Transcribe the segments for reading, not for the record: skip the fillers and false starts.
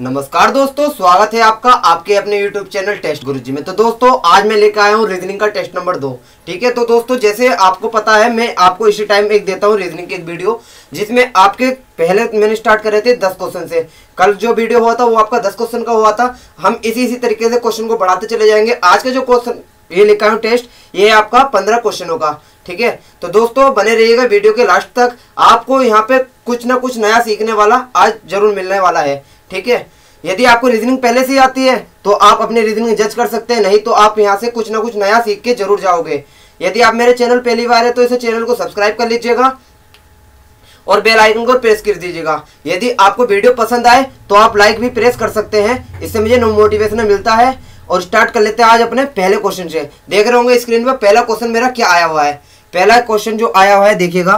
नमस्कार दोस्तों, स्वागत है आपका आपके अपने YouTube चैनल टेस्ट गुरुजी में। तो दोस्तों आज मैं लेकर आया हूँ रीजनिंग का टेस्ट नंबर 2। ठीक है, तो दोस्तों जैसे आपको पता है मैं आपको इसी टाइम एक देता हूँ रीजनिंग की एक वीडियो, जिसमें आपके पहले मैंने स्टार्ट करे थे 10 क्वेश्चन से। कल जो वीडियो हुआ था वो आपका 10 क्वेश्चन का हुआ था। हम इसी तरीके से क्वेश्चन को बढ़ाते चले जाएंगे। आज का जो क्वेश्चन ये लेकर आया हूँ टेस्ट, ये आपका 15 क्वेश्चनों का। ठीक है, तो दोस्तों बने रहिएगा वीडियो के लास्ट तक। आपको यहाँ पे कुछ ना कुछ नया सीखने वाला आज जरूर मिलने वाला है। ठीक है, यदि आपको रीजनिंग पहले से आती है तो आप अपनी रीजनिंग जज कर सकते हैं, नहीं तो आप यहाँ से कुछ ना कुछ नया सीख के जरूर जाओगे। यदि आप मेरे चैनल पहली बार है तो इसे चैनल को सब्सक्राइब कर लीजिएगा और बेल आइकन को प्रेस कर दीजिएगा। यदि आपको वीडियो पसंद आए तो आप लाइक भी प्रेस कर सकते हैं, इससे मुझे मोटिवेशन मिलता है। और स्टार्ट कर लेते हैं आज अपने पहले क्वेश्चन से। देख रहे होंगे स्क्रीन पर पहला क्वेश्चन मेरा क्या आया हुआ है। पहला क्वेश्चन जो आया हुआ है देखिएगा,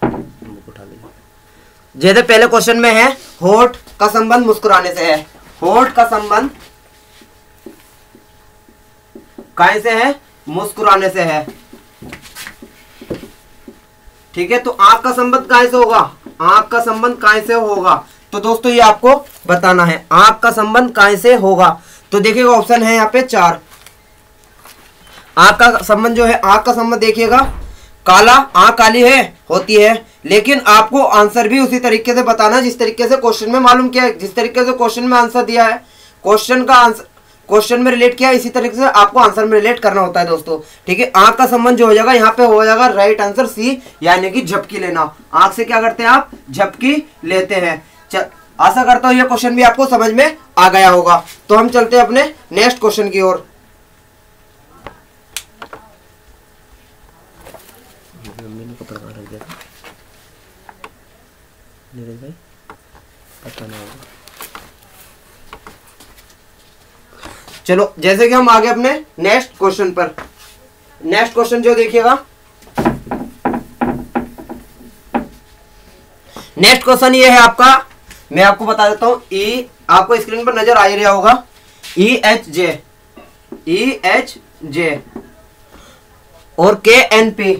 जैसे पहले क्वेश्चन में है होठ का संबंध मुस्कुराने से है। होठ का संबंध काहे से है? मुस्कुराने से है। ठीक है, तो आंख का संबंध काहे से होगा? आंख का संबंध काहे से होगा? तो दोस्तों ये आपको बताना है, आंख का संबंध काहे से होगा। तो देखिएगा ऑप्शन है यहाँ पे 4। आंख का संबंध जो है, आंख का संबंध देखिएगा, काला, आंख काली है होती है, लेकिन आपको आंसर भी उसी तरीके से बताना जिस तरीके से क्वेश्चन में मालूम किया है। जिस तरीके से क्वेश्चन में आंसर दिया है, क्वेश्चन का आंसर क्वेश्चन में रिलेट किया है, इसी तरीके से आपको आंसर में रिलेट करना होता है दोस्तों। ठीक है, आंख का संबंध जो हो जाएगा यहाँ पे हो जाएगा राइट आंसर सी, यानी कि झपकी लेना। आंख से क्या करते हैं आप? झपकी लेते हैं। आशा करता हूँ ये क्वेश्चन भी आपको समझ में आ गया होगा। तो हम चलते हैं अपने नेक्स्ट क्वेश्चन की ओर। चलो जैसे कि हम आगे अपने नेक्स्ट क्वेश्चन पर। नेक्स्ट क्वेश्चन जो देखिएगा, नेक्स्ट क्वेश्चन ये है आपका, मैं आपको बता देता हूं। ई आपको स्क्रीन पर नजर आ ही रहा होगा, EHJ और KNP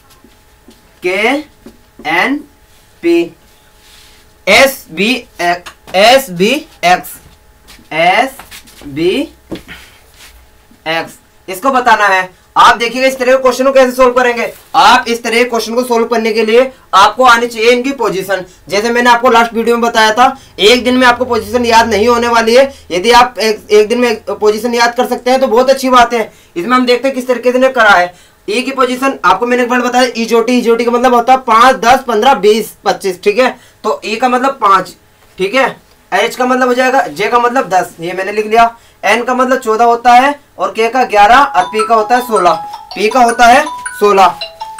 SBX इसको बताना है। आप देखिएगा इस तरह के क्वेश्चन को कैसे सोल्व करेंगे। आप इस तरह के क्वेश्चन को सोल्व करने के लिए आपको आनी चाहिए इनकी पोजीशन। जैसे मैंने आपको लास्ट वीडियो में बताया था, एक दिन में आपको पोजीशन याद नहीं होने वाली है। यदि आप एक दिन में पोजीशन याद कर सकते हैं तो बहुत अच्छी बात है। इसमें हम देखते हैं किस तरीके से करा है। ई की पोजीशन आपको मैंने एक बार बताया, ईजोटी का मतलब होता है 5, 10, 15, 20, 25। ठीक है, तो ई का मतलब 5। ठीक है, एच का मतलब हो जाएगा, जे का मतलब 10, ये मैंने लिख लिया। एन का मतलब 14 होता है और के का 11 और पी का होता है 16। पी का होता है 16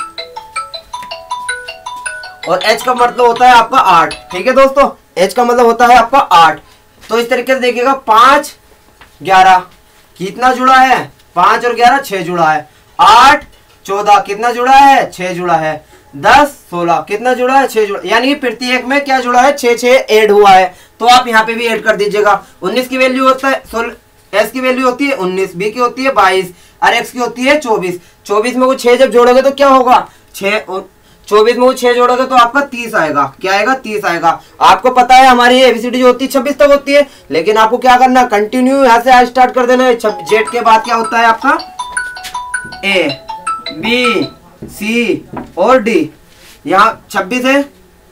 और एच का मतलब होता है आपका 8। ठीक है दोस्तों, एच का मतलब होता है आपका 8। तो इस तरीके से देखिएगा 5, 11 कितना जुड़ा है? 5 और 11 6 जुड़ा है। 8, 14 कितना जुड़ा है? 6 जुड़ा है। 10, 16 कितना जुड़ा है? 6 जुड़ा, यानी कि प्रत्येक में क्या जुड़ा है? 6 ऐड हुआ है। तो आप यहाँ पे भी ऐड कर दीजिएगा। 19 की वैल्यू होता है, एस की वैल्यू होती है 19, बी की होती है 22 और एक्स की होती है 24। 24 में वो 6 जब जोड़ोगे तो क्या होगा? 24 में वो 6 जोड़ोगे तो आपका 30 आएगा। क्या आएगा? 30 आएगा। आपको पता है हमारी एबीसीडी जो होती है 26 तक होती है, लेकिन आपको क्या करना है? कंटिन्यू यहाँ से आज स्टार्ट कर देना है। जेड के बाद क्या होता है आपका? ए, बी, सी और डी। यहाँ 26 है,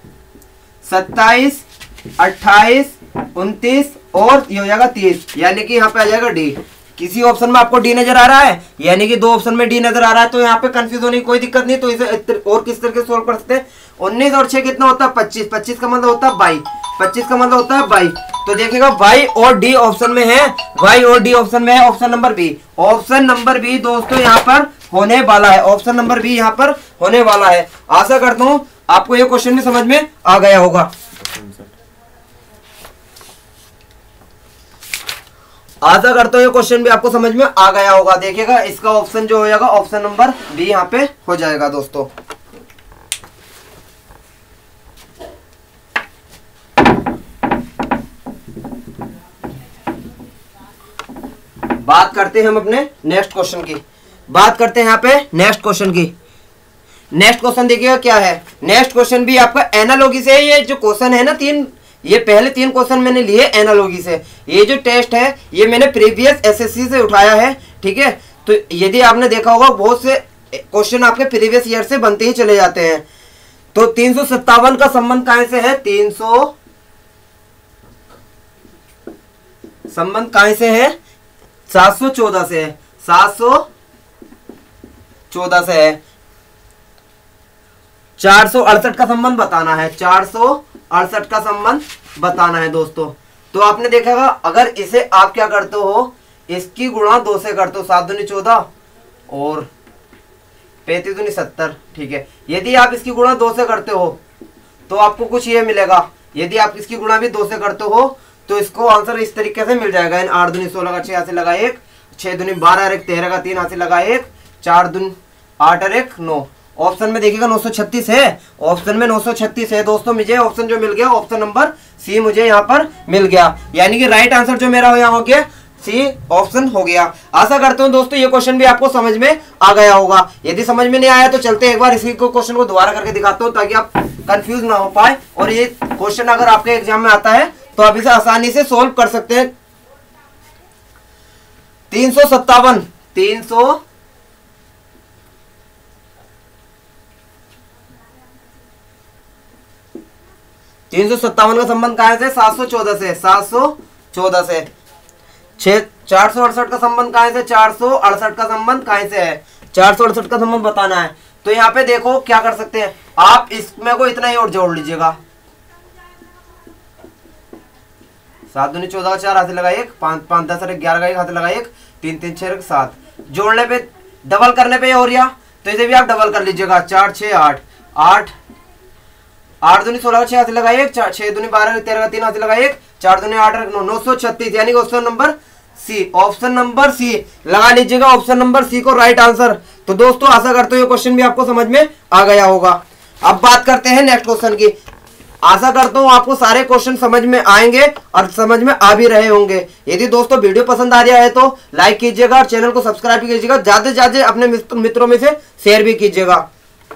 27, 28, 29 और ये हो जाएगा 30, यानी कि यहाँ पे आ जाएगा डी। किसी ऑप्शन में आपको डी नजर आ रहा है, यानी कि 2 ऑप्शन में डी नजर आ रहा है, तो यहाँ पे कंफ्यूज होने की कोई दिक्कत नहीं। तो इसे और किस तरीके से सोल्व कर सकते हैं? 19 और 6 कितना होता है? 25। 25 का मतलब होता है 22। 25 का मतलब होता है 22। तो देखिएगा वाई और डी ऑप्शन में है, वाई और डी ऑप्शन में है। Option number B, option number B दोस्तों यहाँ पर होने वाला है। ऑप्शन नंबर बी यहाँ पर होने वाला है। आशा करता हूँ आपको ये क्वेश्चन भी समझ में आ गया होगा। आशा करता हूँ ये क्वेश्चन भी आपको समझ में आ गया होगा। देखिएगा इसका ऑप्शन जो हो जाएगा, ऑप्शन नंबर बी यहाँ पे हो जाएगा दोस्तों। बात करते हैं हम अपने नेक्स्ट क्वेश्चन की। बात करते हैं यहाँ पे नेक्स्ट क्वेश्चन की। नेक्स्ट क्वेश्चन देखिएगा क्या है। नेक्स्ट क्वेश्चन भी आपका एनालॉजी से है। ये जो क्वेश्चन है ना, 3 ये पहले 3 क्वेश्चन मैंने लिए एनालॉजी से। ये जो टेस्ट है ये मैंने प्रीवियस एसएससी से उठाया है, ठीक है। तो यदि आपने देखा होगा बहुत से क्वेश्चन आपके प्रीवियस ईयर से बनते ही चले जाते हैं। तो 357 का संबंध कहां से है? 300 संबंध कहां से है? 714 से है, 714 से है। 468 का संबंध बताना है, 468 का संबंध बताना है दोस्तों। तो आपने देखा होगा अगर इसे आप क्या करते हो, इसकी गुणा 2 से करते हो, 7 दूनी 14 और 35 दूनी 70, ठीक है। यदि आप इसकी गुणा 2 से करते हो तो आपको कुछ ये मिलेगा। यदि आप इसकी गुणा भी 2 से करते हो तो इसको आंसर इस तरीके से मिल जाएगा। 8 दूनी 16 का 6 यहाँ से लगा 1, 6 दूनी 12 और 1 13 का 3 यहाँ से लगा 1, 4 दूनी 8 और 1 9। ऑप्शन में देखिएगा 936 है, ऑप्शन में 936 है दोस्तों। मुझे ऑप्शन जो मिल गया ऑप्शन नंबर सी मुझे यहाँ पर मिल गया, यानी कि राइट आंसर जो मेरा यहाँ हो गया सी ऑप्शन हो गया। आशा करता हूँ दोस्तों ये क्वेश्चन भी आपको समझ में आ गया होगा। यदि समझ में नहीं आया तो चलते एक बार इसी क्वेश्चन को दोबारा करके दिखाता हूँ ताकि आप कंफ्यूज ना हो पाए। और ये क्वेश्चन अगर आपके एग्जाम में आता है तो आप इसे आसानी से सोल्व कर सकते हैं। 357 357 का संबंध कहां से? 714 से, 714 से। 468 का संबंध कहां से? 468 का संबंध कहां से है? 468 का संबंध बताना है। तो यहाँ पे देखो क्या कर सकते हैं आप, इसमें को इतना ही और जोड़ लीजिएगा। 7 दूनी 14 4 हाथ लगा 1, 5 5 10 और 11 का 1 हाथ लगा 1, 3 3 6 7। जोड़ने पे डबल करने पे और या तो इसे भी आप डबल कर लीजिएगा। 4 6 8 8 8 दूनी 16 का 6 हाथ लगा 1, 6 दूनी 12 13 का 3 हाथ लगा 1, 4 दूनी 8 9 936, यानी कि option number C, option number C लगा लीजिएगा, ऑप्शन नंबर सी को राइट आंसर। तो दोस्तों आशा करते हो ये क्वेश्चन भी आपको समझ में आ गया होगा। अब बात करते हैं नेक्स्ट क्वेश्चन की। आशा करता हूं आपको सारे क्वेश्चन समझ में आएंगे और समझ में आ भी रहे होंगे। यदि दोस्तों वीडियो पसंद आ रहा है तो लाइक कीजिएगा और चैनल को सब्सक्राइब भी कीजिएगा, ज्यादा से ज्यादा अपने मित्रों में से शेयर भी कीजिएगा।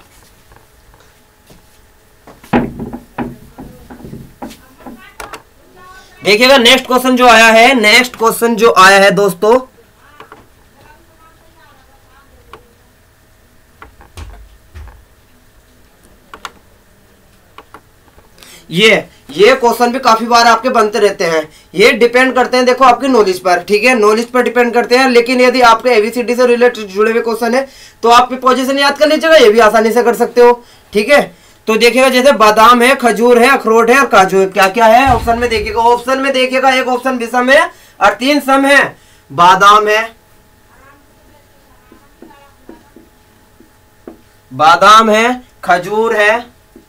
देखिएगा नेक्स्ट क्वेश्चन जो आया है, नेक्स्ट क्वेश्चन जो आया है दोस्तों, ये क्वेश्चन भी काफी बार आपके बनते रहते हैं। ये डिपेंड करते हैं देखो आपकी नॉलेज पर, ठीक है, नॉलेज पर डिपेंड करते हैं। लेकिन यदि आपके एबीसीडी से रिलेटेड जुड़े हुए क्वेश्चन है तो आप पोजीशन याद कर लीजिएगा, ये भी आसानी से कर सकते हो, ठीक है। तो देखिएगा जैसे बादाम है, खजूर है, अखरोट है और काजू है। क्या क्या है ऑप्शन में देखिएगा, ऑप्शन में देखिएगा एक ऑप्शन विषम है और 3 सम है। बादाम है, बादाम है, खजूर है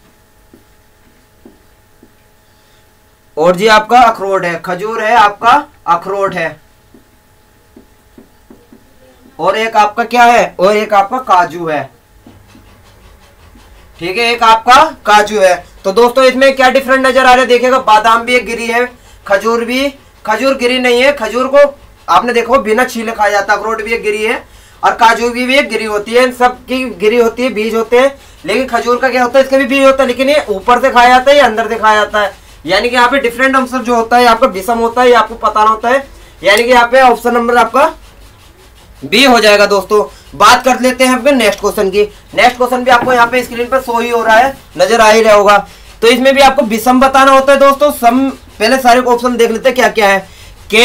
और जी आपका अखरोट है। खजूर है, आपका अखरोट है और एक आपका क्या है, और एक आपका काजू है, ठीक है, एक आपका काजू है। तो दोस्तों इसमें क्या डिफरेंट नजर आ रहा है देखिएगा, बादाम भी एक गिरी है, खजूर भी, खजूर गिरी नहीं है, खजूर को आपने देखो बिना छीले खाया जाता है। अखरोट भी एक गिरी है और काजू भी एक गिरी होती है, सबकी गिरी होती है, बीज होते हैं। लेकिन खजूर का क्या होता है, इसका भी बीज होता है, लेकिन ये ऊपर से खाया जाता है या अंदर से खाया जाता है। यानी कि यहाँ पे डिफरेंट आंसर जो होता है आपका विषम होता है, ये आपको पता होता है। यानी कि यहाँ पे ऑप्शन नंबर आपका बी हो जाएगा दोस्तों। बात कर लेते हैं अपने नेक्स्ट क्वेश्चन की। नेक्स्ट क्वेश्चन भी आपको यहाँ पे स्क्रीन पर शो ही हो रहा है, नजर आ ही रहा होगा। तो इसमें भी आपको विषम बताना होता है दोस्तों। सम पहले सारे ऑप्शन देख लेते हैं क्या क्या है।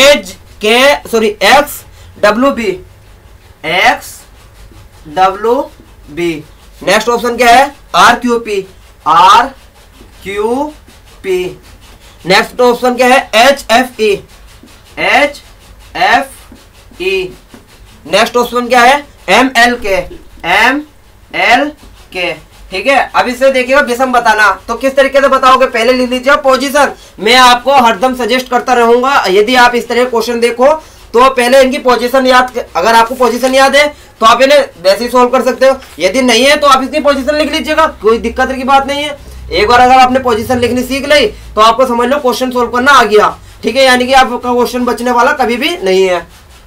X W B, X W B. Next option क्या है, R Q P, R Q P. Next option क्या है, H F E, H F E. Next option क्या है, M L K, M L K, ठीक है। अब इससे देखिएगा विषम बताना, तो किस तरीके से बताओगे पहले लिख लीजिए पोजीशन। मैं आपको हरदम सजेस्ट करता रहूंगा, यदि आप इस तरह क्वेश्चन देखो तो पहले इनकी पोजीशन याद, अगर आपको पोजीशन याद है तो आप इन्हें वैसे ही सोल्व कर सकते हो। यदि नहीं है तो आप इसकी पोजीशन लिख लीजिएगा, कोई दिक्कत की बात नहीं है। एक बार अगर आपने पोजीशन लिखनी सीख ली तो आपको समझ लो क्वेश्चन सोल्व करना आ गया, ठीक है। यानी कि आपका क्वेश्चन बचने वाला कभी भी नहीं है।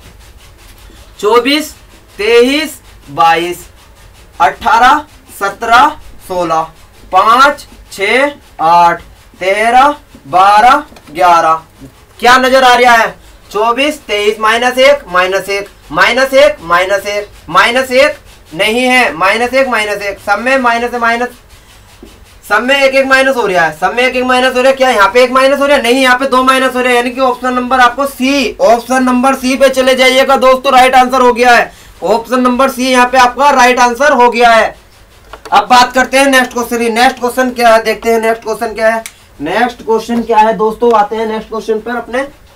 24 23 22 18 17 16 5 6 8 13, 12, 11। क्या नजर आ रहा है? 24, 23, -1, -1, -1, -1, -1 नहीं है, -1, -1, सब में माइनस है, माइनस, सब में एक एक माइनस हो रहा है, सब में एक एक माइनस हो रहा है। क्या यहाँ पे एक माइनस हो रहा है? नहीं, यहाँ पे 2 माइनस हो रहे हैं, यानी कि ऑप्शन नंबर आपको सी, ऑप्शन नंबर सी पे चले जाइएगा दोस्तों, राइट आंसर हो गया है। ऑप्शन नंबर सी यहाँ पे आपका राइट आंसर हो गया है। अब बात करते हैं नेक्स्ट क्वेश्चन की। नेक्स्ट क्वेश्चन क्या है, देखते हैं नेक्स्ट क्वेश्चन क्या है। नेक्स्ट क्वेश्चन क्या है दोस्तों, आते हैं नेक्स्ट क्वेश्चन पर अपने।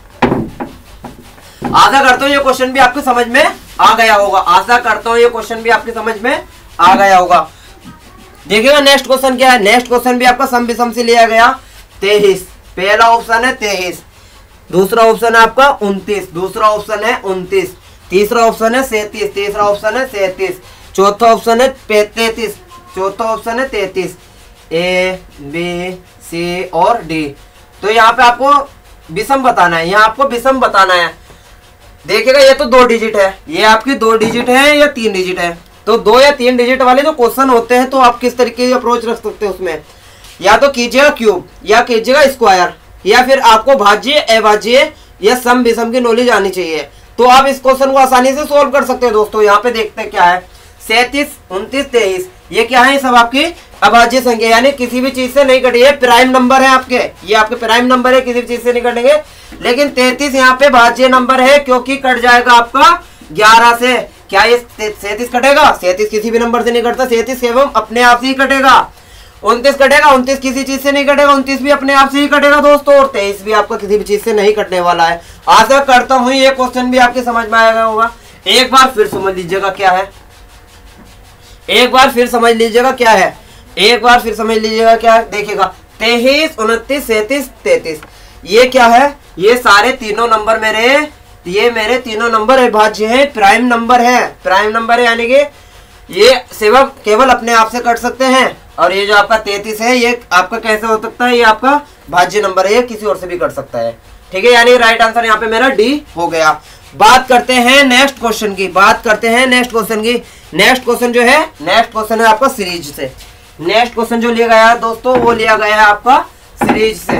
आशा करता हूँ ये क्वेश्चन भी आपकी समझ में आ गया होगा, आशा करता हूँ ये क्वेश्चन भी आपकी समझ में आ गया होगा। देखिएगा नेक्स्ट क्वेश्चन क्या है। नेक्स्ट क्वेश्चन भी आपका सम विषम से लिया गया। 23, पहला ऑप्शन है 23, दूसरा ऑप्शन है आपका 29, दूसरा ऑप्शन है 29, तीसरा ऑप्शन है 37, तीसरा ऑप्शन है 37, चौथा ऑप्शन है 33, चौथा ऑप्शन है 33, ए बी सी और डी। तो यहाँ पे आपको विषम बताना है, यहाँ आपको विषम बताना है। देखिएगा ये तो 2 डिजिट है, ये आपकी 2 डिजिट है या 3 डिजिट है। तो 2 या 3 डिजिट वाले जो क्वेश्चन होते हैं तो आप किस तरीके की अप्रोच रख सकते हैं उसमें, या तो कीजिएगा क्यूब, या कीजिएगा स्क्वायर, या फिर आपको भाज्य अभाज्य या सम विषम की नॉलेज आनी चाहिए। तो आप इस क्वेश्चन को आसानी से सोल्व कर सकते हैं दोस्तों। यहाँ पे देखते हैं क्या है, 37, 29, 23, ये क्या है? सब आपकी अभाज्य संख्या, यानी किसी भी चीज से नहीं कटी है, प्राइम नंबर है आपके, ये आपके प्राइम नंबर है, किसी भी चीज से नहीं कटेंगे। लेकिन 33 यहाँ पे भाज्य नंबर है, क्योंकि कट जाएगा आपका 11 से। क्या ये 37 कटेगा? 37 किसी भी नंबर से नहीं कटता, 37 एवं अपने आप से ही कटेगा। 29 कटेगा, 29 किसी चीज से नहीं कटेगा, 29 भी अपने आप से ही कटेगा दोस्तों, और 23 भी आपका किसी भी चीज से नहीं कटने वाला है। आशा करता हूं ये क्वेश्चन भी आपके समझ में आएगा होगा। एक बार फिर समझ लीजिएगा क्या है, एक बार फिर समझ लीजिएगा क्या है, एक बार फिर समझ लीजिएगा क्या है। देखिएगा 23, 29, 37, 33, ये क्या है? ये सारे तीनों नंबर मेरे, ये मेरे तीनों नंबर अभाज्य है, प्राइम नंबर है, प्राइम नंबर है, यानी कि ये सिर्फ केवल अपने आप से कट सकते हैं। और ये जो आपका 33 है, ये आपका कैसे हो सकता है? ये आपका भाज्य नंबर है, ये किसी और से भी कट सकता है। ठीक है, यानी राइट आंसर यहाँ पे मेरा डी हो गया। बात करते हैं नेक्स्ट क्वेश्चन की, बात करते हैं नेक्स्ट क्वेश्चन की। नेक्स्ट क्वेश्चन जो है, नेक्स्ट क्वेश्चन है आपका सीरीज से। नेक्स्ट क्वेश्चन जो लिया गया है दोस्तों, वो लिया गया है आपका सीरीज से।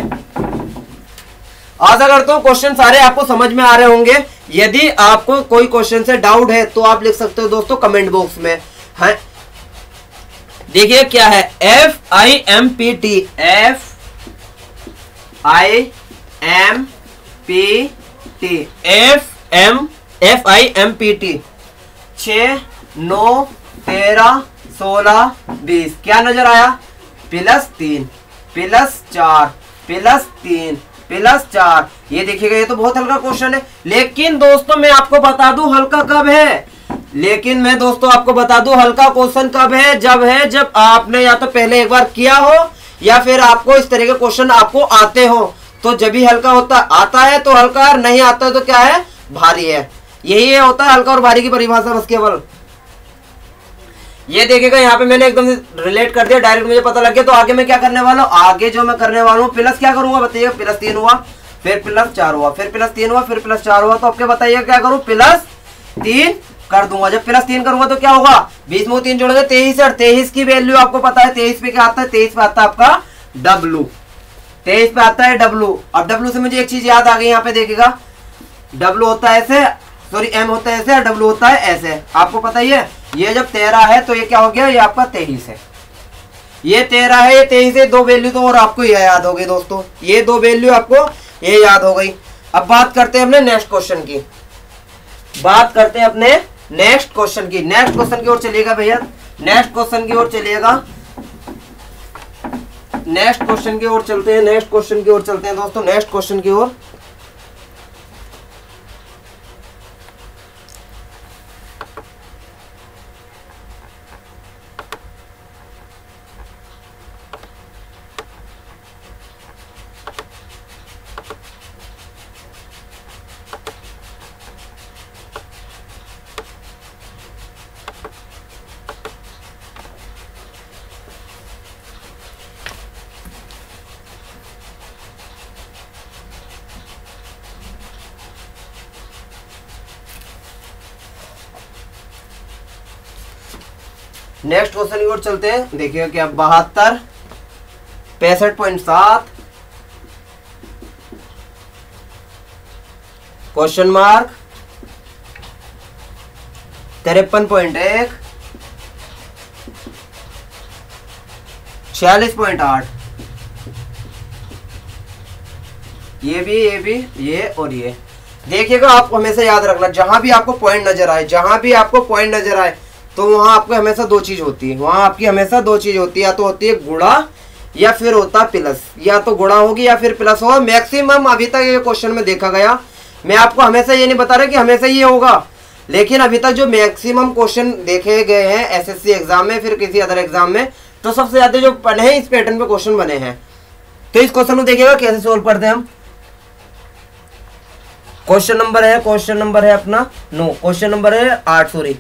आशा करता हूँ क्वेश्चन सारे आपको समझ में आ रहे होंगे। यदि आपको कोई क्वेश्चन से डाउट है तो आप लिख सकते हो दोस्तों कमेंट बॉक्स में। है देखिए क्या है, FIMPT, FIMPT 6, 9, 13, 16, 20। क्या नजर आया? +3, +4, +3, +4। ये देखिएगा, ये तो बहुत हल्का क्वेश्चन है। लेकिन दोस्तों मैं आपको बता दूं हल्का कब है, लेकिन मैं दोस्तों आपको बता दूं हल्का क्वेश्चन कब है, जब आपने या तो पहले एक बार किया हो, या फिर आपको इस तरह के क्वेश्चन आपको आते हो, तो जब भी हल्का होता आता है तो हल्का, और नहीं आता है तो क्या है? भारी है। यही है होता है हल्का और भारी की परिभाषा बस केवल। ये देखिएगा यहाँ पे मैंने एकदम रिलेट कर दिया, डायरेक्ट मुझे पता लग गया। तो आगे मैं क्या करने वाला हूँ, आगे जो मैं करने वाला हूँ, प्लस क्या करूंगा बताइए? +3 हुआ, फिर +4 हुआ, फिर +3 हुआ, फिर +4 हुआ। तो अब क्या बताइए क्या करूँ? +3 कर दूंगा। जब +3 करूंगा तो क्या होगा? 20 में 3 जोड़ोगे 23, और 23 की वैल्यू आपको पता है 23 पे क्या आता है? 23 पे आता है आपका W, 23 पे आता है W। अब W से मुझे एक चीज याद आ गई, यहाँ पे देखिएगा W होता है ऐसे, सॉरी M होता है ऐसे, और W होता है ऐसे, आपको पता ही है। ये जब 13 है तो ये क्या हो गया? ये आपका 23 है। ये 13 है, ये 23 है, 2 वैल्यू तो और आपको ये याद हो गई दोस्तों, ये 2 वैल्यू आपको ये याद हो गई। अब बात करते हैं अपने नेक्स्ट क्वेश्चन की, बात करते हैं अपने नेक्स्ट क्वेश्चन की। नेक्स्ट क्वेश्चन की ओर चलिएगा भैया, नेक्स्ट क्वेश्चन की ओर चलिएगा, नेक्स्ट क्वेश्चन की ओर चलते हैं, नेक्स्ट क्वेश्चन की ओर चलते हैं दोस्तों, नेक्स्ट क्वेश्चन की ओर। नेक्स्ट क्वेश्चन की ओर चलते हैं। देखिए क्या 72, 65.7, क्वेश्चन मार्क 53.1 46.8। ये भी ये और ये देखिएगा। आप हमेशा याद रखना, जहां भी आपको पॉइंट नजर आए, जहां भी आपको पॉइंट नजर आए, तो वहां आपको हमेशा दो चीज होती है, वहां आपकी हमेशा दो चीज होती है, या तो होती है गुणा या फिर होता प्लस। या तो गुणा होगी या फिर प्लस होगा। मैक्सिमम अभी तक ये क्वेश्चन में देखा गया, मैं आपको हमेशा ये नहीं बता रहा कि हमेशा ये होगा, लेकिन अभी तक जो मैक्सिमम क्वेश्चन देखे गए हैं एसएससी एग्जाम में, फिर किसी अदर एग्जाम में, तो सबसे ज्यादा जो बने हैं इस पैटर्न पे क्वेश्चन बने हैं। तो इस क्वेश्चन को देखिएगा कैसे सोल्व करते हैं हम। क्वेश्चन नंबर है अपना 9, क्वेश्चन नंबर है 8 सॉरी।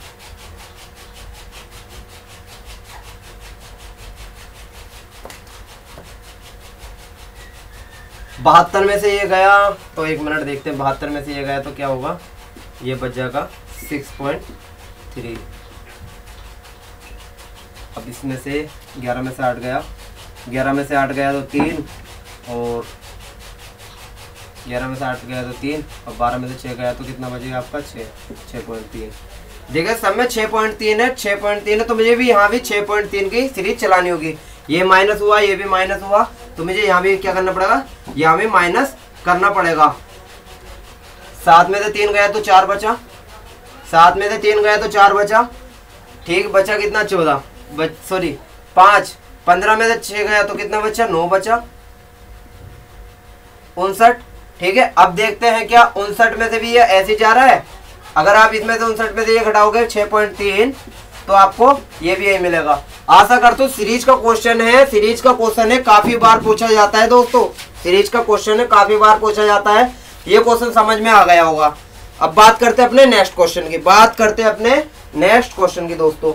बहत्तर में से ये गया तो 1 मिनट देखते हैं, 72 में से ये गया तो क्या होगा, ये बच जाएगा 6.3। अब इसमें से 11 में से 8 गया, 11 में से 8 गया तो 3, और 11 में से 8 गया तो 3, और 12 में से 6 गया तो कितना बचेगा आपका 6.3। देखिए सब में 6.3 है, 6.3 है, तो मुझे भी यहाँ भी 6.3 की सीरीज चलानी होगी। ये माइनस हुआ, ये भी माइनस हुआ, तो मुझे यहाँ भी क्या करना पड़ेगा, यहाँ भी माइनस करना पड़ेगा। 7 में से 3 गया तो 4 बचा, 7 में से 3 गया तो 4 बचा, ठीक, बचा कितना 14 सॉरी 5। 15 में से 6 गया तो कितना बचा, 9 बचा, 59, ठीक है। अब देखते हैं क्या 59 में से भी ये ऐसे जा रहा है। अगर आप इसमें से 59 में से ये घटाओगे 6.3, तो आपको ये भी यही मिलेगा। आशा करता हूं सीरीज का क्वेश्चन है, सीरीज का क्वेश्चन है, काफी बार पूछा जाता है दोस्तों, सीरीज का क्वेश्चन है, काफी बार पूछा जाता है। ये क्वेश्चन समझ में आ गया होगा। अब बात करते हैं अपने नेक्स्ट क्वेश्चन की, बात करते हैं अपने नेक्स्ट क्वेश्चन की दोस्तों।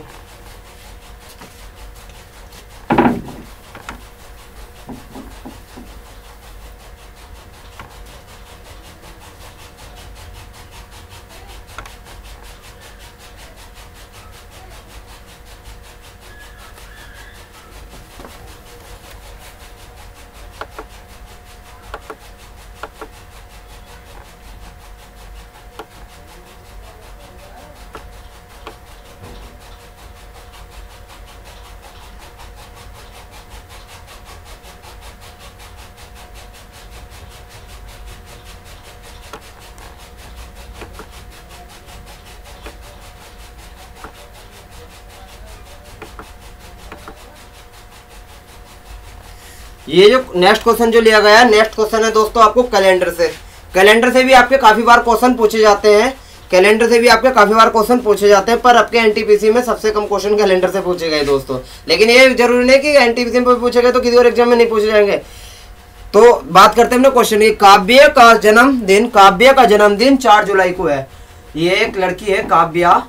ये जो नेक्स्ट क्वेश्चन जो लिया गया है, नेक्स्ट क्वेश्चन है दोस्तों आपको कैलेंडर से। कैलेंडर से भी आपके काफी बार क्वेश्चन पूछे जाते हैं, कैलेंडर से भी आपके काफी बार क्वेश्चन पूछे जाते हैं, पर आपके एनटीपीसी में सबसे कम क्वेश्चन कैलेंडर से पूछे गए दोस्तों। लेकिन ये जरूरी नहीं कि एनटीपीसी में पूछे गए तो किसी और एग्जाम में नहीं पूछे जाएंगे। तो बात करते हैं क्वेश्चन की। काव्य का जन्मदिन 4 जुलाई को है। ये एक लड़की है काव्या,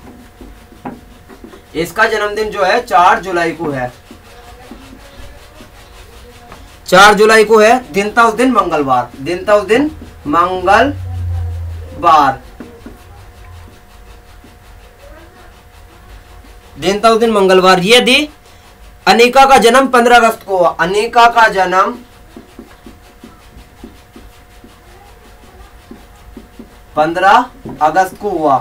इसका जन्मदिन जो है 4 जुलाई को है, 4 जुलाई को है। दिन था उस दिन मंगलवार, दिन था उस दिन मंगलवार, दिन था उस दिन मंगलवार। यदि अनिका का जन्म 15 अगस्त को हुआ, अनिका का जन्म 15 अगस्त को हुआ,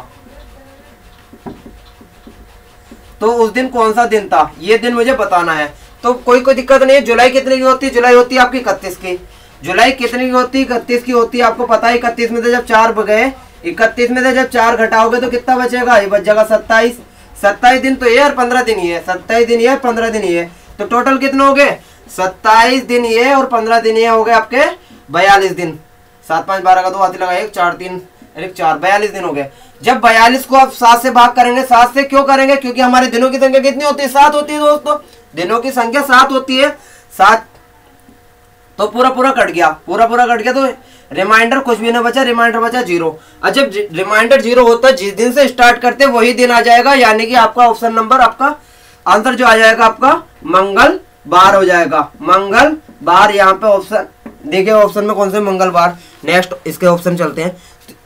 तो उस दिन कौन सा दिन था, ये दिन मुझे बताना है। तो कोई दिक्कत नहीं है। जुलाई कितने की होती है, जुलाई होती है आपकी 31 की। जुलाई कितने की होती है, 31 की होती है। आपको पता है 31 में से जब 4 गए, 31 में से जब 4 घटाओगे तो कितना बचेगा, ये बच जाएगा 27। 27 दिन तो ये और 15 दिन ये, 27 दिन ये 15 दिन ये, तो टोटल कितने हो गए, 27 दिन ये और 15 दिन ये हो गए आपके 42 दिन। 7 5 12 का 2 हाथी लगा, 1 4 3 1 4, 42 दिन हो गए। जब 42 को आप 7 से भाग करेंगे, 7 से क्यों करेंगे, क्योंकि हमारे दिनों की संख्या कितनी होती है, 7 होती है दोस्तों। दिनों की संख्या 7 होती है, 7 तो पूरा कट गया, पूरा कट गया, तो रिमाइंडर कुछ भी ना बचा, रिमाइंडर बचा 0। और जब रिमाइंडर 0 होता है, जिस दिन से स्टार्ट करते हैं वही दिन आ जाएगा, यानी कि आपका ऑप्शन नंबर, आपका आंसर जो आ जाएगा आपका मंगलवार हो जाएगा। मंगलवार यहाँ पे ऑप्शन देखिए, ऑप्शन में कौन से मंगलवार। नेक्स्ट इसके ऑप्शन चलते हैं।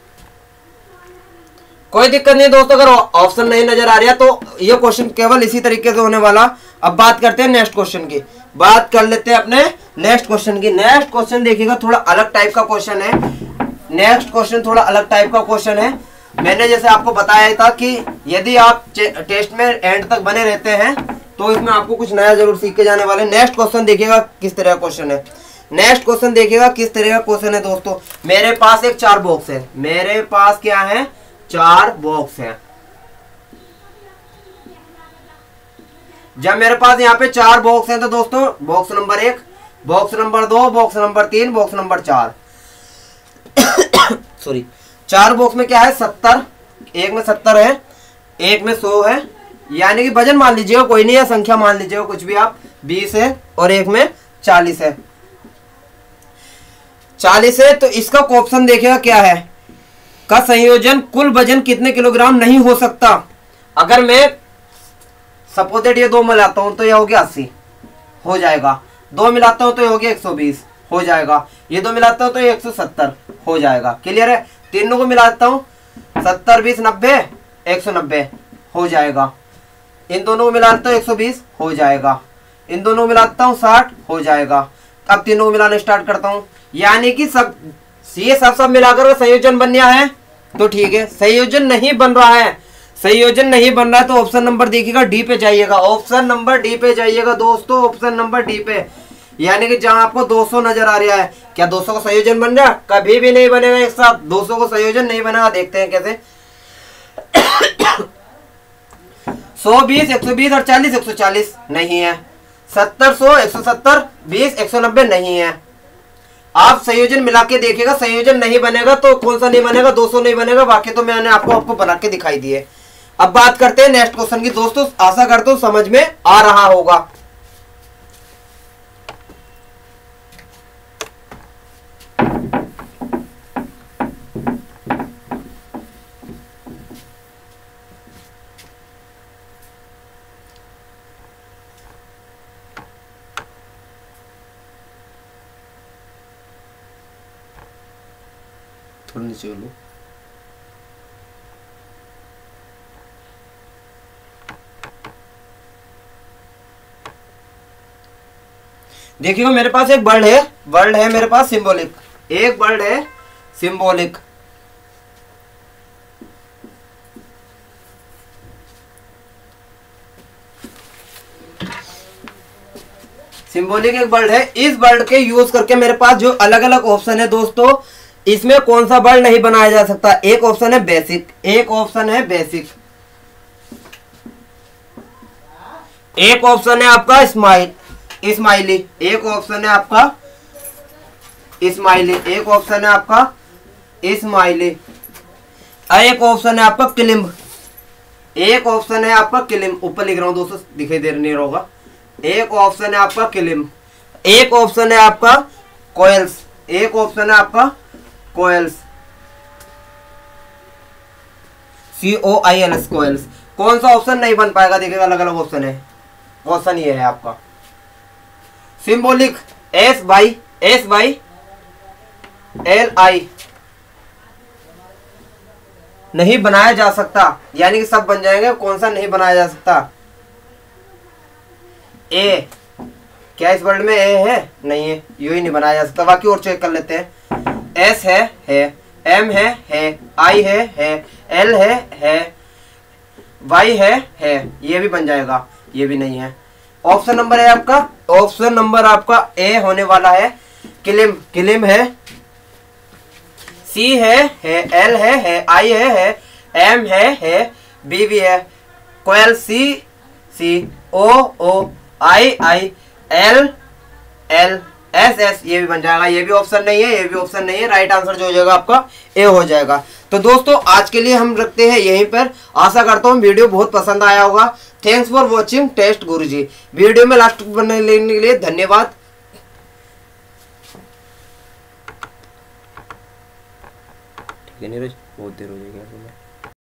कोई दिक्कत नहीं दोस्तों, अगर ऑप्शन नहीं नजर आ रहा तो ये क्वेश्चन केवल इसी तरीके से होने वाला। अब बात करते हैं नेक्स्ट क्वेश्चन की, बात कर लेते हैं अपने नेक्स्ट क्वेश्चन की। नेक्स्ट क्वेश्चन देखिएगा, थोड़ा अलग टाइप का क्वेश्चन है। नेक्स्ट क्वेश्चन थोड़ा अलग टाइप का क्वेश्चन है। मैंने जैसे आपको बताया था कि यदि आप टेस्ट में एंड तक बने रहते हैं तो इसमें आपको कुछ नया जरूर सीख के जाने वाले। नेक्स्ट क्वेश्चन देखिएगा किस तरह का क्वेश्चन है। नेक्स्ट क्वेश्चन देखिएगा किस तरह का क्वेश्चन है दोस्तों। मेरे पास एक 4 बॉक्स है। मेरे पास क्या है? 4 बॉक्स है। जब मेरे पास यहाँ पे 4 बॉक्स हैं तो दोस्तों box number 1, box number 2, box number 3, box number 4 sorry 4 box में क्या है? 70। एक में 70 है, एक में 100 है, यानी कि वजन मान लीजिएगा, कोई नहीं है, संख्या मान लीजिएगा कुछ भी आप, 20 है और एक में 40 है। 40 है तो इसका ऑप्शन देखिएगा क्या है? का संयोजन कुल वजन कितने किलोग्राम नहीं हो सकता। अगर मैं सपोज दैट ये 2 मिलाता हूं तो ये हो गया 80 हो जाएगा, 2 मिलाता हूं तो ये हो गया 120 हो जाएगा, ये 2 मिलाता हूं तो ये 170 हो जाएगा। क्लियर है? तीनों को मिलाता हूं 70 20 90 190 हो जाएगा। इन दोनों को मिलाता हूं 120 हो जाएगा। इन दोनों को मिलाता हूं 60 हो जाएगा। अब तीनों को मिलाना स्टार्ट करता हूं, यानी कि सब ये सब मिलाकर संयोजन बन गया है तो ठीक है। संयोजन नहीं बन रहा है, संयोजन नहीं बन रहा है तो ऑप्शन नंबर देखिएगा डी पे जाइएगा। ऑप्शन नंबर डी पे जाइएगा दोस्तों, ऑप्शन नंबर डी पे, यानी कि जहां आपको 200 नजर आ रहा है, क्या 200 का संयोजन बन रहा है? कभी भी नहीं बनेगा एक साथ, 200 का संयोजन नहीं बनेगा। देखते हैं कैसे। 120 120 और 40 140 नहीं है। 70 100 170 20 190 नहीं है। आप संयोजन मिला के देखिएगा, संयोजन नहीं बनेगा तो कौन सा नहीं बनेगा? 200 नहीं बनेगा, बाकी तो मैंने आपको बना के दिखाई दिए। अब बात करते हैं नेक्स्ट क्वेश्चन की दोस्तों। आशा करता हूं समझ में आ रहा होगा। थोड़ा नीचे लो। देखिएगा मेरे पास एक वर्ड है मेरे पास सिंबॉलिक, एक वर्ड है सिंबॉलिक। सिंबॉलिक एक वर्ड है। इस वर्ड के यूज करके मेरे पास जो अलग अलग ऑप्शन है दोस्तों, इसमें कौन सा वर्ड नहीं बनाया जा सकता? एक ऑप्शन है बेसिक, एक ऑप्शन है बेसिक, एक ऑप्शन है आपका स्माइली, एक ऑप्शन है आपका स्माइली, एक ऑप्शन है आपका स्माइली, एक ऑप्शन है आपका क्लिम्ब, एक ऑप्शन है आपका क्लिम्ब। ऊपर लिख रहा हूं दोस्तों, दिखाई दे नहीं होगा। एक ऑप्शन है आपका क्लिम्ब, एक ऑप्शन है आपका कोयल्स, एक ऑप्शन है आपका कोयल्स, COILS कोयल्स। कौन सा ऑप्शन नहीं बन पाएगा? देखिएगा अलग अलग ऑप्शन है। ऑप्शन ये है आपका सिंबॉलिक SYLI नहीं बनाया जा सकता, यानी कि सब बन जाएंगे। कौन सा नहीं बनाया जा सकता? ए, क्या इस वर्ड में ए है? नहीं है, यू ही नहीं बनाया जा सकता। बाकी और चेक कर लेते हैं। S है, M है, I है, L है, Y है, ये भी बन जाएगा, ये भी नहीं है। ऑप्शन नंबर है आपका, ऑप्शन नंबर आपका ए होने वाला है। किलिम है, C है, L है, I है, M है, B भी है। कोयल COI L SS, ये भी बन जाएगा। ये भी ऑप्शन नहीं है, ये भी ऑप्शन नहीं है। राइट आंसर जो हो जाएगा आपका ए हो जाएगा। तो दोस्तों आज के लिए हम रखते हैं यहीं पर। आशा करता हूँ वीडियो बहुत पसंद आया होगा। Thanks for watching test Guruji. Video में लास्ट बनने के लिए धन्यवाद। ठीक है नीरज, बहुत देर हो जाएगी।